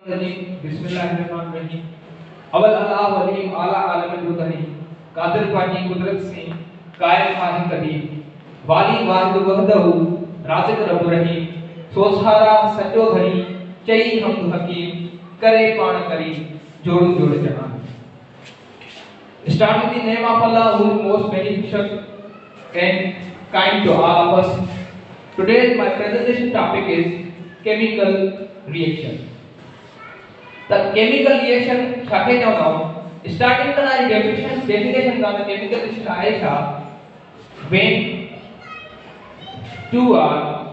बिस्मिल्लाहिर्रहमानिर्रहीम। अवल अल्लाह वलीम आला आलम दुदनी कादिर पानी कुदरत से कायम खाही कदीम वाली वाहिद वहदहु राज़िक रब रहीम सोसारा सजो धरी चई हमद हकीम करे पाण करी जोड़ जोड़ जहान। Start with the name of Allah who is most beneficial and kind to all of us. Today my presentation topic is chemical reaction. The chemical reaction शाखे जो ना starting का ना definition का chemical reaction आए था when two or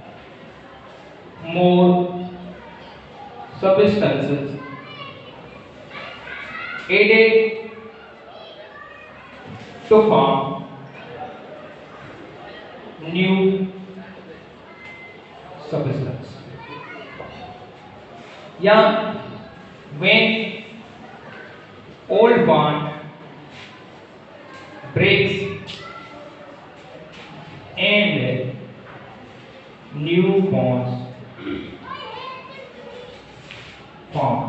more substances added to form new substance. या when old bond breaks and new bonds form.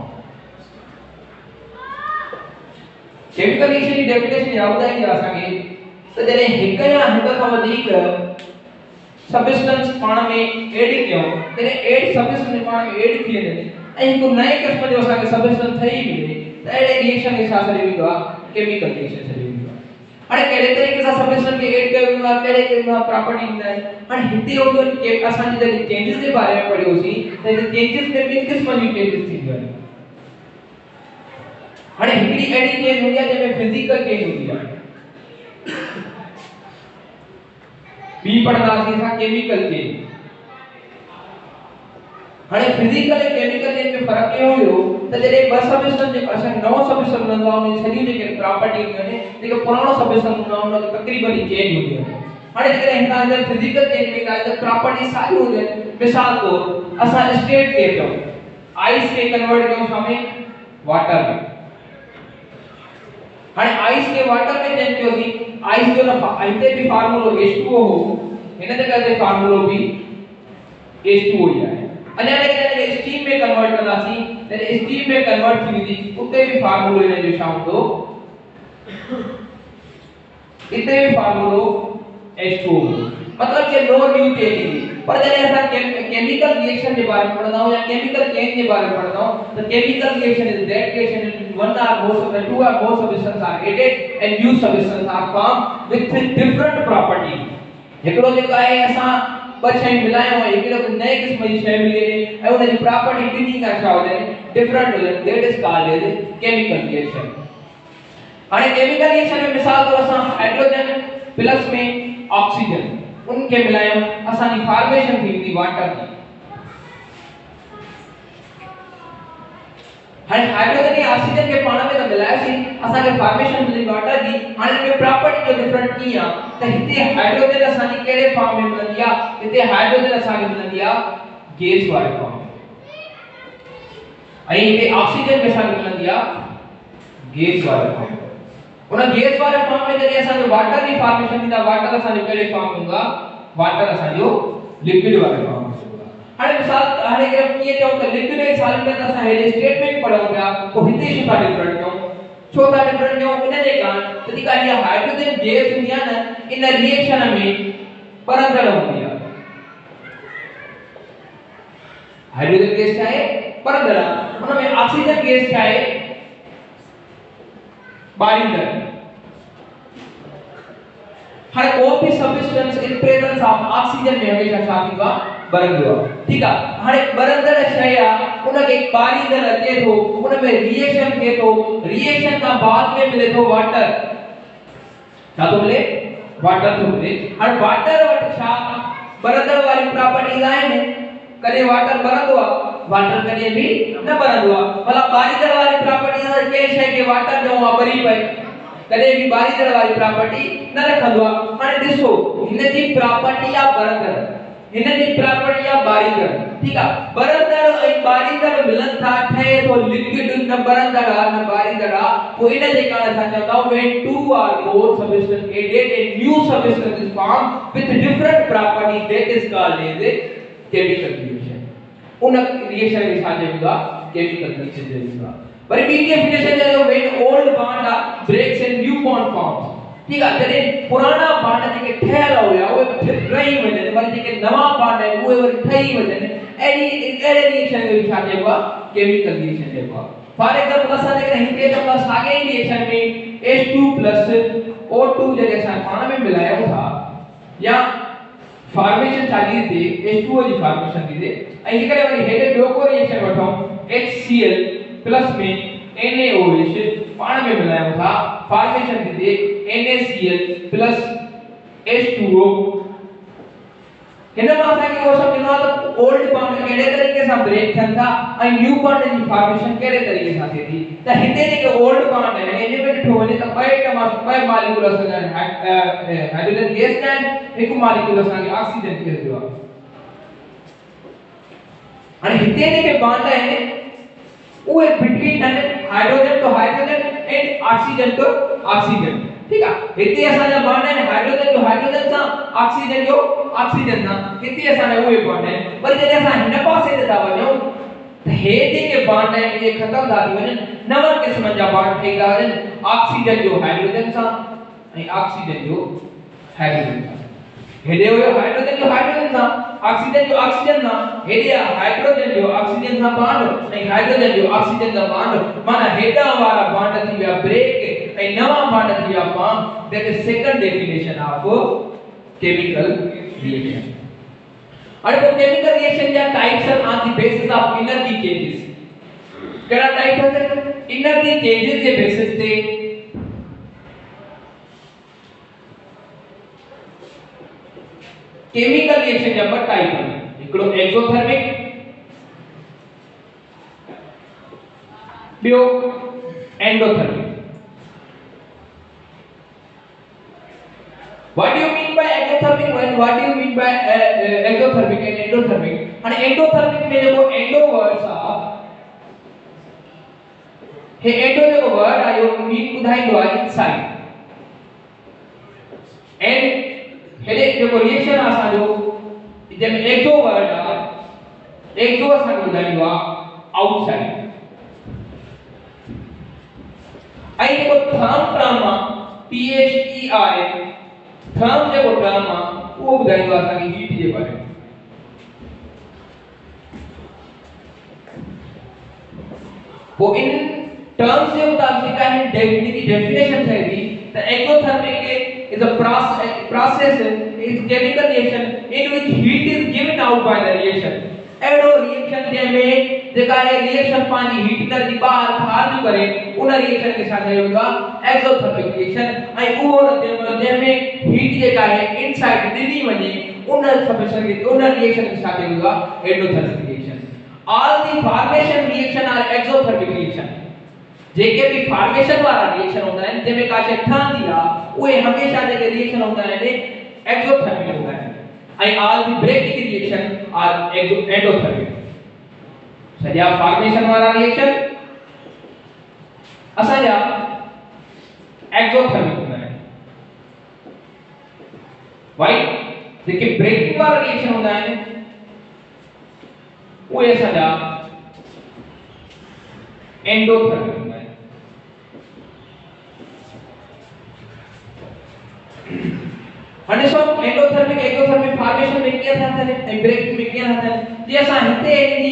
Chemical reaction की definition याद है कि असांखे त जने हिक या हिक खां वधीक सबस्टेंस पाण में ऐड कयो तने ऐड सबस्टेंस पाण में ऐड थी वञे ऐं हिकु नए क़िस्म जो असांखे सबस्टेंस ठही मिले त अहिड़े रिएक्शन खे छा सॾियो वेंदो आहे केमिकल रिएक्शन सॾियो वेंदो आहे। हाणे कहिड़े तरीक़े सां सबस्टेंस खे ऐड कयो वेंदो आहे कहिड़े कहिड़े प्रॉपर्टी ईंदा आहिनि। हाणे हिते उहो के असां जॾहिं चेंजिस जे बारे में पढ़ियोसीं त हिते चेंजिस में ॿिनि क़िस्मनि जूं चेंजिस थींदियूं आहिनि। हाणे हिकड़ी एडी चेंज हूंदी आहे जंहिंमें फिजिकल चेंज हूंदी आहे बी पढ़ंदासीं असां केमिकल चेंज। हाणे फिजिकल ऐं केमिकल चेंज में फर्क इहो हुयो त जॾहिं ॿ सबस्टेंस जे असां नओं सबस्टेंस हूंदो आहे उन सॼी जेके प्रॉपर्टी हूंदियूं आहिनि जेके पुराणो सबस्टेंस हूंदो आहे उन तक़रीबन चेंज हूंदियूं आहिनि। हाणे जेकॾहिं हिन अंदर फिजिकल चेंज में का त प्रॉपर्टी सारी हूंदियूं आहिनि। मिसाल तौर असां स्टेट खे चऊं आइस खे कन्वर्ट कयूं छा में वाटर में। हाणे आइस के वाटर में चेंज कयोसीं आइस जो न हिते भी फार्मूलो H2O हो हिन जगह ते फार्मूलो भी H2O ही आहे। अञा जॾहिं स्टीम में कन्वर्ट कंदासीं जॾहिं स्टीम में कन्वर्ट थी वेंदी उते भी फार्मूलो हिन जो छा हूंदो इते भी फार्मूलो H2O मतलब कि नो न्यू चेंज। पर जॾहिं असां केमिकल रिएक्शन जे बारे में पढ़ंदा आहियूं या केमिकल चेंज जे बारे में पढ़ंदा आहियूं त chemical reaction is that reaction one or more two or more substances are added and new substances are formed with different property। हिकड़ो जेको आहे असां ॿ शयूं मिलायूं ऐं हिकड़ो नए क़िस्म जी शइ मिली ऐं उन जी प्रॉपर्टी ॿिन्ही खां छा हुजे डिफरेंट हुजे that is called as chemical reaction. हाणे केमिकल रिएक्शन में मिसाल तौर असां हाइड्रोजन प्लस में ऑक्सीजन उनके मिलायूं असांजी फॉर्मेशन थी वेंदी वाटर जी। हाणे हाइड्रोजन या ऑक्सीजन के पाण में त मिलायसीं असांखे फॉर्मेशन मिली वाटर जी। हाणे के प्रॉपर्टी जो डिफरेंट की आहे त हिते हाइड्रोजन असांजी कहिड़े फॉर्म में मिलंदी आहे हिते हाइड्रोजन असांखे मिलंदी आहे गैस वारे फॉर्म में ऐं हिते ऑक्सीजन के असांखे मिलंदी आहे गैस वारे फॉर्म में। उन गैस वारे फॉर्म में जॾहिं असांजो वाटर जी फॉर्मेशन थींदा वाटर असांजो कहिड़े फॉर्म में हूंदा वाटर असांजो लिक्विड वारे फॉर्म में। हाणे मिसाल हाणे कीअं चऊं त लिक्विड ऐं सॉलिड में असां हेॾे स्टेटमेंट पढ़ूं पिया पोइ हिते छो था डिफरेंट कयूं छो था डिफरेंट कयूं इन जे कारण त जेका इहा हाइड्रोजन गैस हूंदी आहे न इन रिएक्शन में परंदड़ हूंदी आहे। हाइड्रोजन गैस छा आहे परंदड़ उन में ऑक्सीजन गैस छा आहे ॿारींदड़। हाणे को भी substance in presence of oxygen में हमेशा छा थींदो आहे बरंदो आहे। ठीक आहे। हाणे बरंदड़ शइ आहे उनखे ॿारींदड़ अचे थो उन में रिएक्शन थिए थो रिएक्शन खां बाद में मिले थो वाटर छा थो मिले वाटर थो मिले। हाणे वाटर वटि छा बरंदड़ वारी प्रॉपर्टीज आहिनि कॾहिं वाटर बरंदो आहे वाटर कॾहिं भी न बरंदो आहे। भला ॿारींदड़ वारी प्रॉपर्टीज कंहिं शइ खे वाटर ॾियूं आहे ॿरी पए कॾहिं भी ॿारींदड़ वारी प्रॉपर्टी न रखंदो आहे। हाणे ॾिसो हिन जी प्रॉपर्टी आहे बरंदड़ हिन जी प्रॉपर्टी आहे ॿारींदड़। ठीक आहे। बरंदड़ ऐं ॿारींदड़ मिलन था ठहे थो लिक्विड न बरंदड़ आहे न ॿारींदड़ आहे पोइ इन जे कारण असां चवंदा आहियूं when two or more substances added a new substance is formed with different properties that is called as a chemical reaction। उन रिएक्शन खे छा चइबो आहे केमिकल रिएक्शन जरूर पर बी डेफिनेशन जो when old bond breaks and new bond forms ठीक है जॾहिं पुराना बॉन्ड जेके ठहियल हुया उहे रही वञनि वरी जेके नवा बॉन्ड आहिनि उहे वरी ठही वञनि अहिड़े रिएक्शन खे छा चइबो आहे केमिकल रिएक्शन चइबो आहे फॉर एग्जांपल असां जेके हिते त साॻे ई रिएक्शन में H2 + O2 जॾहिं असां पाण में मिलायूं था या फॉर्मेशन चाली थी H2O जी फॉर्मेशन थी ऐं जेकॾहिं वरी हेॾे ॿियो को रिएक्शन वठूं HCl प्लस में NaOH पाण में मिलायूं था फॉर्मेशन थी थिए NaCl प्लस H2O हिन में असांखे उहो सम्झणो आहे त ओल्ड बॉन्ड कहिड़े तरीक़े सां ब्रेक थियनि था ऐं न्यू बॉन्ड जी फॉर्मेशन कहिड़े तरीक़े सां थिए थी त हिते जेके ओल्ड बॉन्ड आहिनि इन में ॾिठो वञे त ॿ मॉलिक्यूल असांजा हाइड्रोजन गैस जा आहिनि हिकु मॉलिक्यूल असांखे ऑक्सीजन गैस जो आहे हाणे हिते जेके बॉन्ड आहिनि उहे बिटवीन आहिनि hydrogen to hydrogen and oxygen to oxygen ठीक है हिते असांजा बॉन्ड आहिनि हाइड्रोजन जो हाइड्रोजन सां ऑक्सीजन जो ऑक्सीजन सां हिते असांजा उहे बॉन्ड आहिनि पर जॾहिं असां हिन पासे ते था वञूं त हे जेके बॉन्ड आहिनि इहे ख़तम था थी वञनि नवनि क़िस्मनि जा बॉन्ड ठही था वञनि ऑक्सीजन जो हाइड्रोजन सां ऐं ऑक्सीजन जो हाइड्रोजन सां हेॾे हुयो हाइड्रोजन जो हाइड्रोजन सां ऑक्सीजन जो ऑक्सीजन सां हेॾे हाइड्रोजन जो ऑक्सीजन सां बॉन्ड ऐं हाइड्रोजन जो ऑक्सीजन सां बॉन्ड माना हेॾा वारा बॉन्ड थी विया ब्रेक ऐं नवा बॉन्ड थी विया form that is second definition of chemical reaction और वो केमिकल रिएक्शन या types are on the basis of energy changes केड़ा टाइप है एनर्जी चेंजेस के बेसिस पे केमिकल रिएक्शन जा ॿ टाइप आहिनि हिकिड़ो एक्सोथर्मिक ॿियो endothermic What do you mean by exothermic and what do you mean by exothermic and endothermic? And endothermic में जो endo words आ, हे endo जो word आ यो mean बुधाई दो आ inside. And हेले जो reaction आसा जो जब exo word आ, exo आसा बुधाई दो आ outside. आई जो therm term आ, THERM थर्म जो टर्म आ वो बुधाइंदो असांखे हीट जे बारे में वो इन टर्म्स जे मुताबिक है डेफिनेशन है the the exothermic is a process is chemical reaction in which heat is given out by the reaction एडो रिएक्शन जे में जेका है रिएक्शन पानी हीट एनर्जी बाहर खारिज करे उन रिएक्शन के साथ होगा एक्सोथर्मिक रिएक्शन ऐं उहो जे में हीट जेका है इनसाइड दिली वने उन सबमिशन के उन रिएक्शन के साथ होगा endothermic reaction all the formation reaction are exothermic reaction जेके भी फॉर्मेशन वाला रिएक्शन होता है जे में का शे ठंडी आ उहे हमेशा जेके रिएक्शन होता है एक्सोथर्मिक होता है and all the breaking reaction are endothermic सजा फॉर्मेशन वाला रिएक्शन असांजा एक्सोथर्मिक होता है राइट जेके ब्रेकिंग वाला रिएक्शन होता है वो असांजा एंडोथर्मिक होता है हाणे सो एंडोथर्मिक एक्सोथर्मिक फॉर्मेशन में क्या था ऐं ब्रेकिंग में क्या था जे असां हिते इनजी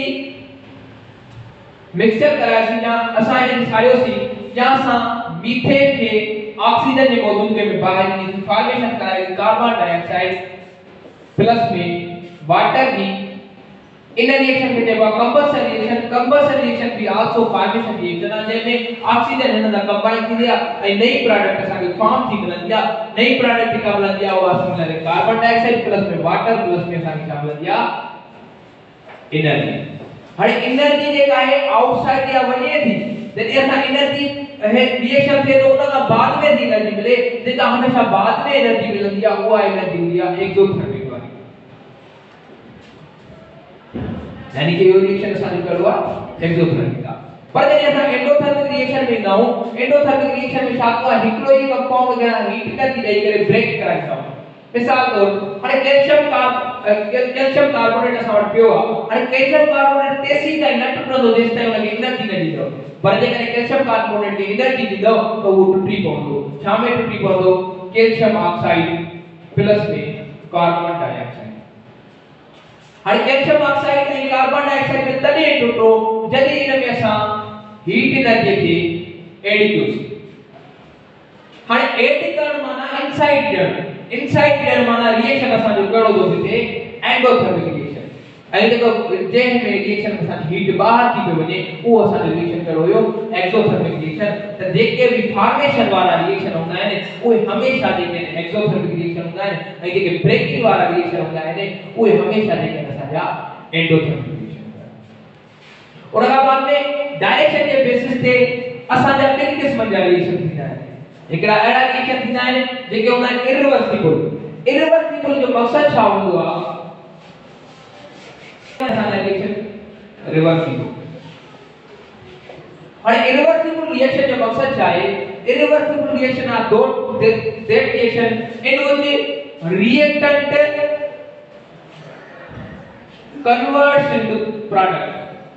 मिक्सचर करायसी या असां इन ठाहियोसी या असां मीथेन खे ऑक्सीजन जे मौजूदगी में बाहर की फॉर्मेशन कराई कार्बन डाइऑक्साइड प्लस में वाटर की इन रिएक्शन के जेको कंबसन रिएक्शन भी आल्सो फॉर्मेशन रिएक्शन आहे जंहिंमें ऑक्सीजन हिन सां कंबाइन थींदी आहे ऐं नई प्रोडक्ट असांखे फॉर्म थी मिलंदी आहे नई प्रोडक्ट जेका मिलंदी आहे उहा असां मिलंदी कार्बन डाइऑक्साइड प्लस में वाटर प्लस में असांखे छा मिलंदी आहे एनर्जी हाणे एनर्जी जेका आहे आउटसाइड या वञे थी जॾहिं असां एनर्जी रिएक्शन थिए तो उन खां बाद में एनर्जी मिले जेका हमेशा बाद में एनर्जी मिलंदी आहे उहा एनर्जी हूंदी आहे एक्सोथर्मिक यानी कि रिएक्शन असां करो एक्सोथर्मिक का पर जॾहिं असां एंडोथर्मिक रिएक्शन में गाऊं एंडोथर्मिक रिएक्शन में छा थो आहे हिकिड़ो ई कंपाउंड हीट एनर्जी ॾेई करे ब्रेक कराईंदा मिसाल तौर हाणे कैल्शियम कार्बोनेट असां वटि पियो आहे हाणे कैल्शियम कार्बोनेट तेसी ताईं न टुटंदो जेसि ताईं उनखे एनर्जी न ॾींदो पर जेकॾहिं कैल्शियम कार्बोनेट खे एनर्जी ॾींदो त उहो टुटी पवंदो छा में टुटी पवंदो कैल्शियम ऑक्साइड प्लस में कार्बन डाइऑक्साइड हाणे कैल्शियम ऑक्साइड ऐं कार्बन डाइऑक्साइड में तॾहिं टुटो जॾहिं इन में असां हीट एनर्जी खे एड कयोसीं हाणे एड करण माना इनसाइड ॾियण माना रिएक्शन असांजो कहिड़ो थो थिए एंडोथर्मिक रिएक्शन ऐं जेको जंहिं में रिएक्शन असांजी हीट ॿाहिरि थी पई वञे उहो असांजो रिएक्शन कहिड़ो हुयो एक्सोथर्मिक रिएक्शन त जेके बि फॉर्मेशन वारा रिएक्शन हूंदा आहिनि उहे हमेशह जेके एक्सोथर्मिक रिएक्शन हूंदा आहिनि ऐं जेके ब्रेकिंग वारा रिएक्शन हूंदा आहिनि उहे हमेशह जेके असांजा एंडोथर्मिक रिएक्शन हूंदा आहिनि उन खां बाद में डायरेक्शन जे बेसिस ते असांजा ॿिनि क़िस्मनि जा रिएक्शन थींदा आहिनि एकड़ा अड़ा रिएक्शन थींदा आहिनि जेके हूंदा आहिनि इरिवर्सिबल जो मक़सद छा हूंदो आहे असांजा रिएक्शन रिवर्सिबल हाणे इरिवर्सिबल रिएक्शन जो मक़सद छा आहे irreversible reaction are that reaction in which reactant converts into product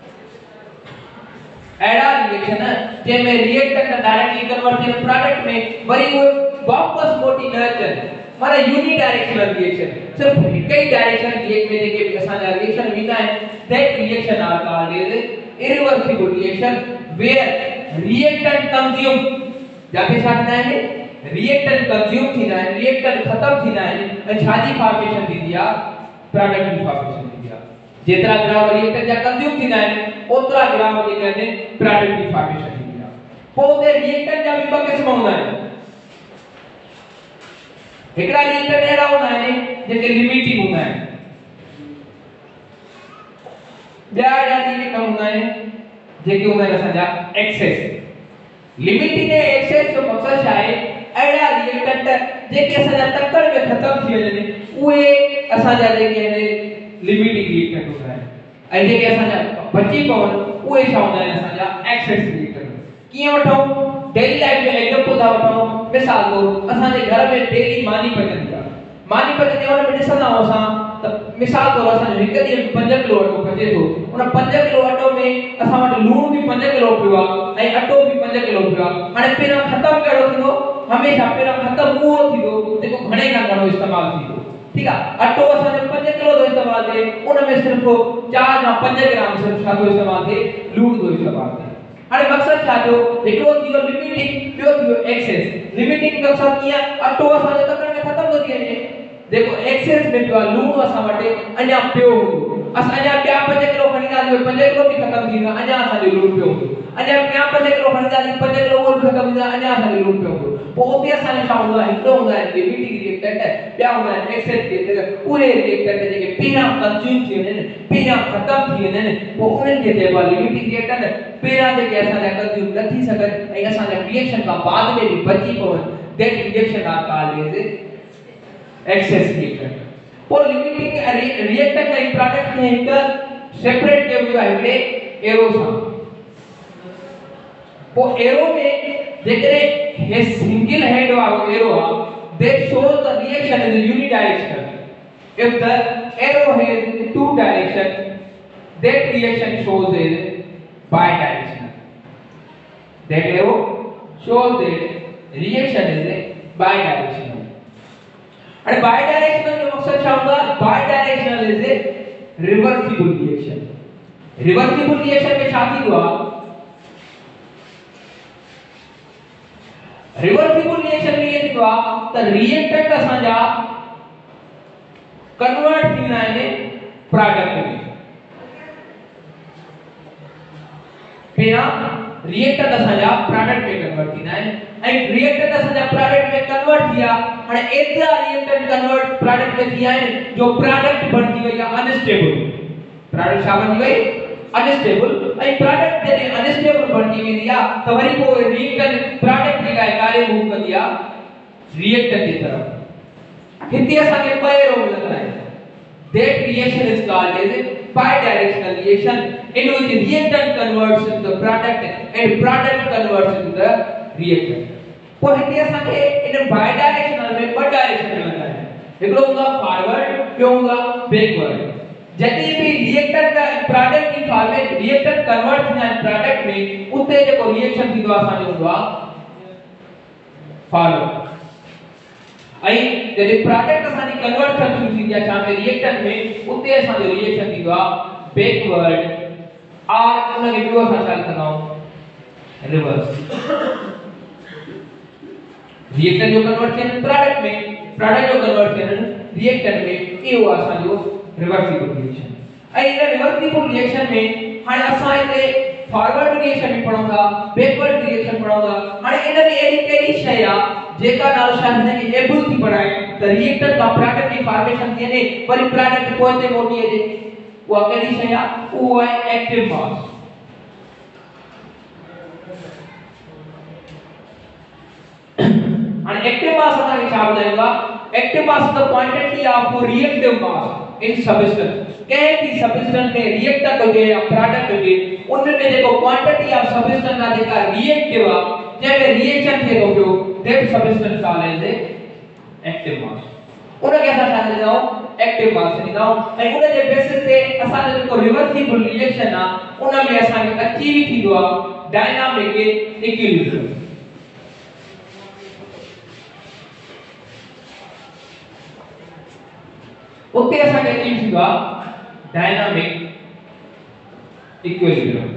एड़ा रिएक्शन जंहिंमें रिएक्टेंट डायरेक्टली कन्वर्ट थियन प्रोडक्ट में वरी वो वापस मोटी न अचनि माना यूनिडायरेक्शनल रिएक्शन सिर्फ हिक ही डायरेक्शन रिएक्ट में जेके असांजा रिएक्शन वेंदा आहिनि that reaction are called as irreversible reaction where reactant consume जाते छा थींदा आहिनि रिएक्टेंट कंज्यूम थींदा आहिनि रिएक्टेंट खत्म थींदा आहिनि ऐं छाजी फॉर्मेशन थींदी आहे प्रोडक्ट जी फॉर्मेशन थींदी आहे जेतिरा ग्राम रिएक्टेंट जा कंज्यूम थींदा आहिनि ओतिरा ग्राम जेके आहिनि प्रोडक्ट जी फॉर्मेशन थींदी आहे पोइ उते रिएक्टेंट जा बि ॿ क़िस्म हूंदा आहिनि हिकड़ा रिएक्टेंट अहिड़ा हूंदा आहिनि जेके लिमिटिंग हूंदा आहिनि ॿिया अहिड़ा रिएक्टेंट हूंदा आहिनि जेके हूंदा आहिनि असांजा एक्सेस लिमिटिंग ऐं एक्सेस जो मक़सद छा आहे अहिड़ा रिएक्टेंट जेके असांजा तकड़ में ख़तम थी वञनि उहे असांजा जेके आहिनि लिमिटिंग रिएक्टेंट हूंदा आहिनि ऐं जेके असांजा बची पवनि उहे छा हूंदा आहिनि असांजा एक्सेस रिएक्टेंट कीअं वठूं डेली लाइफ में एग्जांपल था वठूं मिसाल तौर असांजे घर में डेली मानी पचंदी आहे मानी पचंदी हुन में ॾिसंदा आहियूं असां त मिसाल तौर असांजो हिकु ॾींहं में 5 किलो अटो पचे थो उन 5 किलो अटो में असां वटि लूण बि 5 किलो पियो आहे ऐं अटो बि 5 किलो पियो आहे हाणे पहिरां ख़तम कहिड़ो थींदो हमेशह पहिरां ख़तम उहो थींदो जेको घणे खां घणो इस्तेमाल थींदो ठीक है अटो असांजो 5 किलो जो इस्तेमाल थे उन में सिर्फ 4 या 5 ग्राम सिर्फ छा जो इस्तेमाल थे लूण जो इस्तेमाल थे हाणे मक़सद छा थियो हिकिड़ो थियो लिमिटिंग ॿियो थियो एक्सेस लिमिटिंग मक़सद कीअं अटो असांजो तकड़ में ख़तम थो थी वञे जेको एक्सेस में पियो आहे लूण असां वटि अञा पियो हूंदो असां अञा ॿिया 5 किलो खणींदासीं 5 किलो बि ख़तम थी वेंदो अञा असांजो लूण पियो हूंदो अञा ॿिया 5 किलो खणींदासीं 5 किलो उहो बि ख़तम थी वेंदो अञा असांजो लूण पियो हूंदो पोइ उते असांजो छा हूंदो आहे हिकिड़ो हूंदो आहे लिमिटिंग रिएक्टेंट ॿिया हूंदा आहिनि एक्सेस रिएक्टेंट उहे रिएक्टेंट जेके पहिरां कंज्यूम थी वञनि पहिरां ख़तम थी वञनि पोइ उन्हनि खे चइबो आहे लिमिटिंग रिएक्टेंट पहिरां जेके असांजा कंज्यूम न थी सघनि ऐं असांजा रिएक्शन खां बाद में बि बची पवनि that reaction are called as excess reactant पोइ लिमिटिंग रिएक्टेंट ऐं प्रोडक्ट खे हिकु सेपरेट कयो वियो आहे हिकिड़े एरो सां पोइ एरो में जेकॾहिं हे सिंगल हेड वारो एरो आहे that shows the reaction is unidirectional if the arrow has two direction that reaction shows is bidirectional that arrow shows that reaction is bidirectional and bidirectional जो मकसद क्या होगा bidirectional is a reversible reaction में शादी हुआ reversible reaction में ये थींदो त रिएक्टेंट असांजा कन्वर्ट थींदा आहिनि प्रोडक्ट में पहिरां रिएक्टेंट असांजा प्रोडक्ट में कन्वर्ट थींदा आहिनि ऐं रिएक्टेंट असांजा प्रोडक्ट में कन्वर्ट थिया हाणे एतिरा रिएक्टेंट कन्वर्ट प्रोडक्ट में थिया आहिनि जो प्रोडक्ट बणजी वई आहे अनस्टेबल प्रोडक्ट छा बणजी वई अनस्टेबल ऐं प्रोडक्ट जॾहिं अनस्टेबल बणजी वेंदी आहे त वरी पोइ रिएक्टेंट प्रोडक्ट जी लाइ कार्य मूव कंदी आहे रिएक्टेंट जी तरफ़ हिते असांखे ॿ एरो मिलंदा आहिनि that reaction is called as a bidirectional reaction in which reactant converts into the product and product converts into the reactant पोइ हिते असांखे इन bidirectional में ॿ डायरेक्शन मिलंदा आहिनि हिकिड़ो हूंदो आहे फॉरवर्ड, ॿियो हूंदो आहे बैकवर्ड। जॾहिं बि रिएक्टर का प्रोडक्ट की फॉर्मेट रिएक्टर कन्वर्ट थींदा आहिनि प्रोडक्ट में, उते जेको रिएक्शन थींदो आहे असांजो हूंदो आहे फॉरवर्ड। ऐं जॾहिं प्रोडक्ट असांजी कन्वर्ट थियणु थींदी आहे छा में रिएक्टर में, उते असांजो रिएक्शन थींदो आहे बैकवर्ड। और उनखे ॿियो असां छा लिखंदा आहियूं रिवर्स। रिएक्टर जो कन्वर्ट थियणु प्रोडक्ट में, प्रोडक्ट जो कन्वर्ट थियणु रिएक्टर में, इहो असांजो रिवर्सिबल रिएक्शन। ऐं इन रिवर्सिबल रिएक्शन में हाणे असां हिते फॉरवर्ड रिएक्शन भी पढ़ूं था, बैकवर्ड रिएक्शन पढ़ूं था। हाणे इन में अहिड़ी कहिड़ी शइ आहे जेका नालो छा हिनखे एबल थी पढ़ाए त रिएक्टर का प्रोडक्ट की फॉर्मेशन थी वञे, वरी प्रोडक्ट पोइ ते मोटी अचे। उहा कहिड़ी शइ आहे? उहा आहे active mass. And active mass असांखे छा ॿुधाईंदो आहे? Active mass is the quantity of reactive mass in substance। कंहिं बि सबस्टेंस में रिएक्टर हुजे या प्रोडक्ट हुजे, उनमें जेको क्वांटिटी ऑफ सबस्टेंस आहे जेका रिएक्टिव आहे, जंहिंमें रिएक्शन थिए थो पियो, that substance called as active mass. उनखे असां छा चईंदा आहियूं? एक्टिव मास चईंदा आहियूं। ऐं उनजे बेसिस ते असांजो जेको रिवर्सिबल रिएक्शन आहे, उनमें असांखे अचीव थींदो आहे डायनामिक इक्विलिब्रियम। उते असांखे अचीव थींदो आहे डायनामिक इक्विलिब्रियम।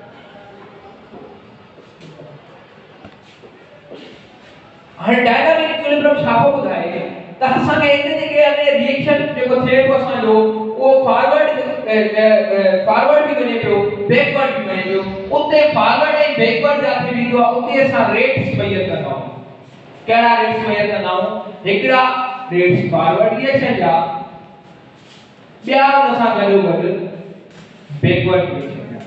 हाणे डायनामिक इक्विलिब्रियम छा थो ॿुधाए त असांखे हिते जेके आहे रिएक्शन जेको थिए पियो असांजो, उहो फॉरवर्ड भी वञे पियो, बैकवर्ड भी वञे पियो। उते फॉरवर्ड ऐं बैकवर्ड जा थी वेंदो आहे, उते असां रेट्स मेजर कंदा आहियूं। कहिड़ा रेट्स मेजर कंदा आहियूं? हिकिड़ा रेट्स फॉरवर्ड रिएक्शन जा, ॿिया उन सां गॾोगॾु बैकवर्ड रिएक्शन जा।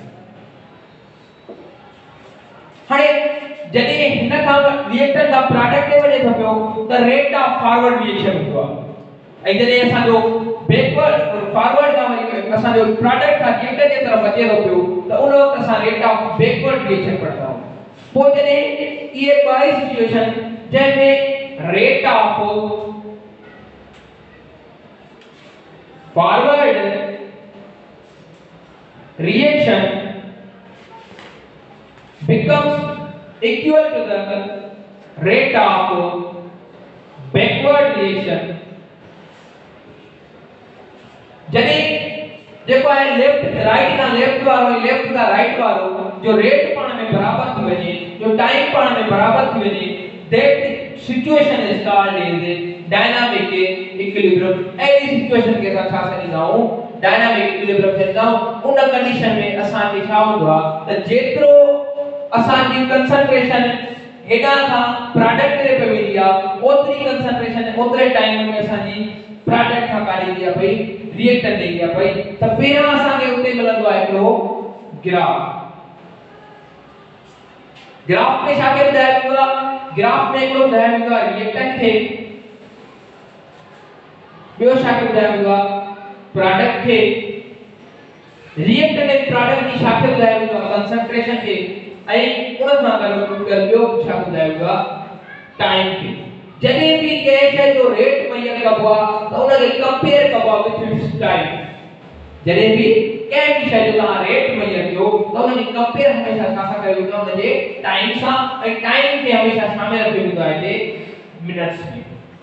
हाणे जॾहिं हिन खां रिएक्टर का प्रोडक्ट ते वञे थो पियो त रेट ऑफ फॉरवर्ड रिएक्शन हूंदो आहे। ऐं जॾहिं असांजो बैकवर्ड फॉरवर्ड खां वरी असांजो प्रोडक्ट खां रिएक्टर जे तरफ़ अचे थो पियो, त उन वक़्तु असां रेट ऑफ बैकवर्ड रिएक्शन पढ़ंदा आहियूं। पोइ जॾहिं इहे ॿई सिचुएशन जंहिंमें rate of forward reaction becomes equal to the rate of backward reaction। जॾहिं जेको आहे लेफ्ट राइट का लेफ्ट वारो, लेफ्ट का राइट वारो, जो रेट पाण में बराबर थी वञे, जो टाइम पाण में बराबर थी वञे, that situation is called as dynamic equilibrium. ऐसी सिचुएशन के साथ छा चईंदा आहियूं? डायनामिक इक्विलिब्रियम चईंदा आहियूं। उन कंडीशन में असांखे छा हूंदो आहे त जेतिरो असांजी कंसंट्रेशन हेॾां खां प्रोडक्ट ते पे वेंदी आहे, ओतिरी कंसंट्रेशन ओतिरे टाइम में असांजी प्रोडक्ट खां काढी दी आहे पई, रिएक्टर ॾेई आहे पई। त पहिरां असांखे उते मिलंदो आहे हिकिड़ो ग्राफ। ग्राफ में छा के ॿुधायो वेंदो आहे? ग्राफ में हिकिड़ो ॿुधायो वेंदो आहे रिएक्टेंट खे, ॿियो छा के ॿुधायो वेंदो आहे? प्रोडक्ट खे। रिएक्टेंट ऐं प्रोडक्ट जी छा के ॿुधायो वेंदो आहे? कंसंट्रेशन खे। ऐं उन सां गॾु ॿियो छा ॿुधायो वेंदो आहे? टाइम खे। जॾहिं बि कंहिं शइ जो रेट मेजर कबो आहे त उनखे कंपेयर कबो आहे विद इट्स टाइम। जॾहिं बि कंहिं बि शइ जो तव्हां रेट मेजर कयो त उनखे कंपेयर हमेशा छा सां कयो वेंदो आहे? उनजे टाइम सां। ऐं टाइम खे हमेशा छा में रखियो वेंदो आहे? हिते मिनट्स में।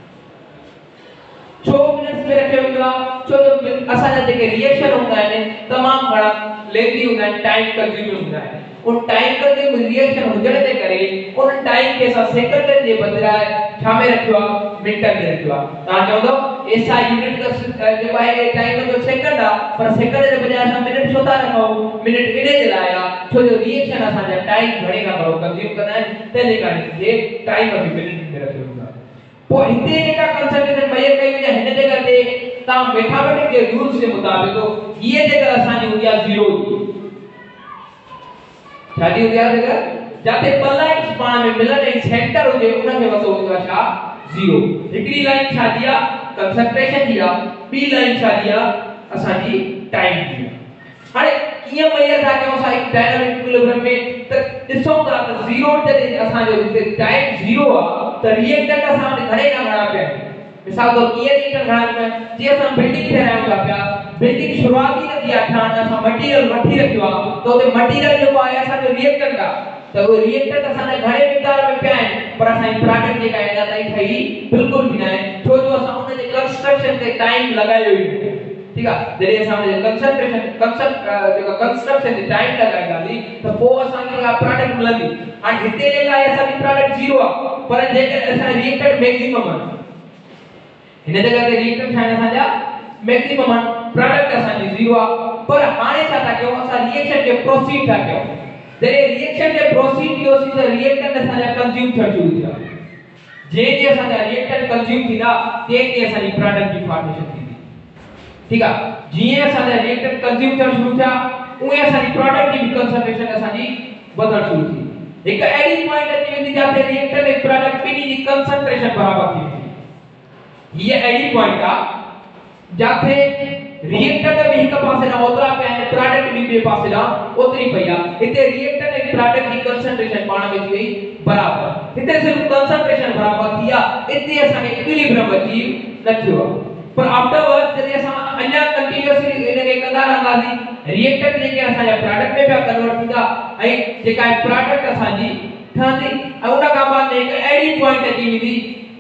छो मिनट्स में रखियो वेंदो आहे? छो त असांजा जेके रिएक्शन हूंदा आहिनि तमामु घणा लेंथी हूंदा आहिनि, टाइम कंज्यूमिंग हूंदा आहिनि। उन टाइम कंज्यूमिंग रिएक्शन हुजण जे करे उन टाइम खे असां सेकंडनि जे बदिराए छा में रखियो आहे? मिनटनि में रखियो आहे। तव्हां चवंदो एसा यूनिट जेको आहे टाइम जो सेकंड आहे, पर सेकंड जे बजाय असां मिनट छो था रखूं? मिनट इन जे लाइ आहे छो जो रिएक्शन असांजा टाइम घणे खां घणो कंज्यूम कंदा आहिनि, तंहिंजे करे जे टाइम खे मिनट में रखियो वेंदो आहे। पोइ हिते जेका कंसंट्रेशन मेजर कई वञे हिन जगह ते तव्हां मैथमेटिक्स जे रूल्स जे मुताबिक़ ये जगह असांजी हूंदी आहे 0 जी। छा जी हूंदी आहे जगह? जाते ॿ लाइन्स पाण में मिलनि ऐं सेंटर हुजे उनखे वतो वेंदो आहे छा? 0। हिकिड़ी लाइन छा जी आहे? कंसंट्रेशन जी आहे। ॿी लाइन छा जी आहे? असांजी टाइम जी आहे। हाणे कीअं मेजर था कयूं असां डायनामिक इक्विलिब्रियम में? त ॾिसो था त 0 जॾहिं असांजो टाइम 0 आहे त रिएक्टेंट असां वटि घणे खां घणा पिया आहिनि? मिसाल तो कीअं रिएक्टर घणनि में जीअं असां बिल्डिंग ठाहिरायूं था पिया, बिल्डिंग शुरूआती नथी आहे ठहण, असां मटीरियल वठी रखियो आहे त उते मटीरियल जेको आहे असांजो रिएक्टर आहे, त उहे रिएक्टर त असांजा घणे मिक़दार में पिया आहिनि, पर असांजी प्रोडक्ट जेका आहे अञा ताईं ठही बिल्कुल बि न आहे, छो जो असां उन जे कंस्ट्रक्शन ते टाइम लॻायो ई न। ठीक आहे, जॾहिं असां उन जे कंस्ट्रक्शन ते टाइम लॻाईंदासीं त पोइ असांखे उहा प्रोडक्ट मिलंदी। हाणे हिते जेका आहे असांजी प्रोडक्ट 0 आहे, पर जेकर असां रिएक्टर मैक्सिमम आहे, हिन जगह ते रिएक्टर ठाहिण असांजा मैक्सिमम आहे, प्रोडक्ट असांजी 0 आहे, पर हाणे छा था कयूं, असां रिएक्शन खे प्रोसीड था कयूं। जॾहिं रिएक्शन खे प्रोसीड कयोसीं त रिएक्टर असांजा कंज्यूम थियण शुरू थिया। जे असांजा रिएक्टर कंज्यूम थींदा ते असांजी प्रोडक्ट जी फॉर्मेशन थींदी। ठीक आहे, जीअं असांजा रिएक्टर कंज्यूम थियण शुरू थिया उहे असांजी प्रोडक्ट जी कंसंट्रेशन असांजी वधण शुरू थी। हिक अहिड़ी पॉइंट अची वेंदी जिथे रिएक्टर ऐं प्रोडक्ट ॿिन्ही जी कंसंट्रेशन बराबर थी वेंदी। ये अहिड़ी पॉइंट आहे जिथे रिएक्टर भी एक पासे ना ओतरा पे है, प्रोडक्ट भी बे पासे ना ओतरी पई आ। हिते रिएक्टर ऐं प्रोडक्ट जी कंसंट्रेशन पाण में थी वई बराबर। हिते सिर्फ कंसंट्रेशन बराबर थी आ, हिते असांखे इक्विलिब्रियम अची न थियो आ। पर आफ्टरवर्ड्स जॾहिं असां अञा कंटीन्यूअसली इनखे कंदा रहंदासीं, रिएक्टर जेके असांजा प्रोडक्ट में पिया कन्वर्ट थींदा ऐं जेका प्रोडक्ट असांजी ठहंदी, ऐं उन खां बाद हिक अहिड़ी पॉइंट अची वेंदी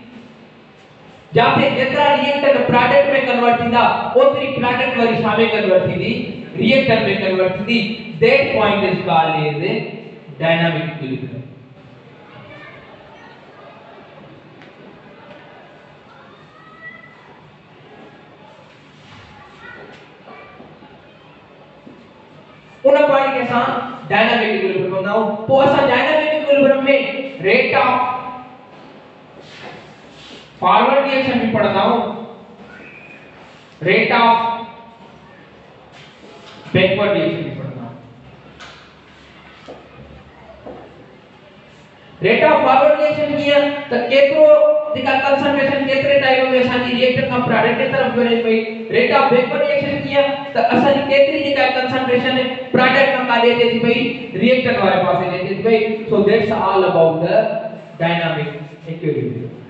जाते जेतरा रिएक्टर प्रोडक्ट में कन्वर्ट थींदा ओतरी प्रोडक्ट वरी छा में कन्वर्ट थींदी, रिएक्टर में कन्वर्ट थींदी। That point is called as dynamic equilibrium. उन पॉइंट के साथ डायनामिक इक्विलिब्रियम बनाओ। तो असा डायनामिक इक्विलिब्रियम में रेट ऑफ फॉरवर्ड रिएक्शन भी पढ़ता हूं, रेट ऑफ बैकवर्ड रिएक्शन भी पढ़ता हूं। रेट ऑफ फॉरवर्ड रिएक्शन किया तो केतरो जेका कंसंट्रेशन केतरे टाइम में असांजी रिएक्टर का प्रोडक्ट की तरफ वणे पई। रेट ऑफ बैकवर्ड रिएक्शन किया तो असांजी केतरी जेका कंसंट्रेशन प्रोडक्ट का काढे थी पई, रिएक्टर वाले पासे थी पई। So that's all about the dynamic equilibrium.